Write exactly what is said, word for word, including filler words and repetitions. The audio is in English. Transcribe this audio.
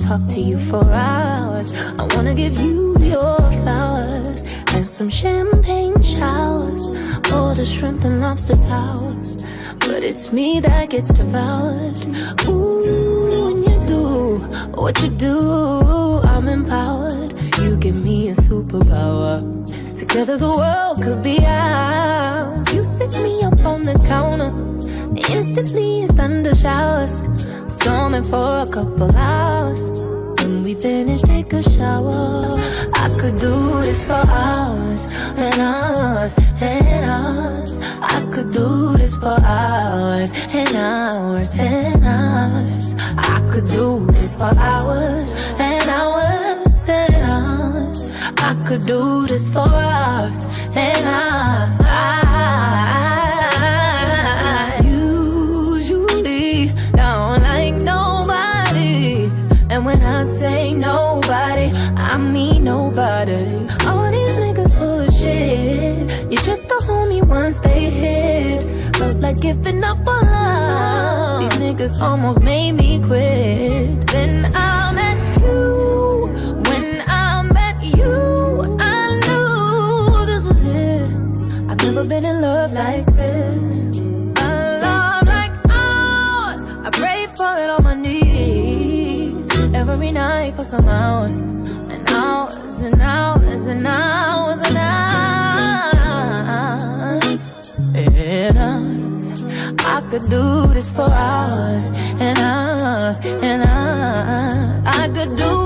talk to you for hours. I wanna give you your flowers and some champagne showers, all the shrimp and lobster towers. But it's me that gets devoured. Ooh, when you do what you do, I'm empowered. You give me a superpower. Together the world could be ours. You sit me up on the counter, instantly it's thundershowers, storming for a couple hours. When we finish, take a shower. I could do this for hours and hours and hours. I could do this for hours and hours and hours. I could do this for hours and hours and hours. I could do this for hours and hours. Usually don't like nobody, and when I say nobody, I mean nobody. All these niggas full of shit. You're just a homie once they hit. Felt like giving up on love. These niggas almost made me quit. Then I met you. When I met you, I knew this was it. I've never been in love like this. A love like ours. I pray for it on my knees every night for some hours and hours and hours and hours and hours and hours. I could do this for hours and hours and hours. I could do